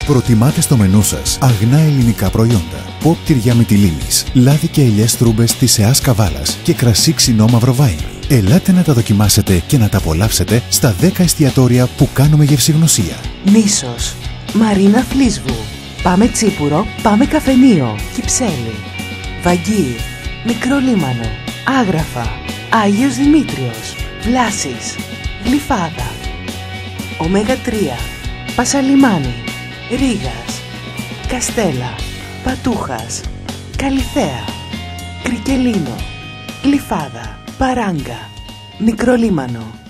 Προτιμάτε στο μενού σας αγνά ελληνικά προϊόντα. Ποπ τυριά Μυτιλήνης, λάδι και ελιές τρούμπες της ΕΑΣ Καβάλας και κρασί ξινό μαυροβάινι. Ελάτε να τα δοκιμάσετε και να τα απολαύσετε στα 10 εστιατόρια που κάνουμε γευσηγνωσία. Νήσος, Μαρίνα Φλίσβου, πάμε Τσίπουρο, πάμε Καφενείο, Κυψέλη, Βαγγί, Μικρό Λίμανο, Άγραφα, Άγιος Δημήτριος, Βλάσης, Γλυφάδα, Ωμέγα 3, Πασαλιμάνι, Ρήγας, Καστέλα, Πατούχας, Καλιθέα, Κρικελίνο, Γλυφάδα, Παράγκα, Μικρό Λίμανο.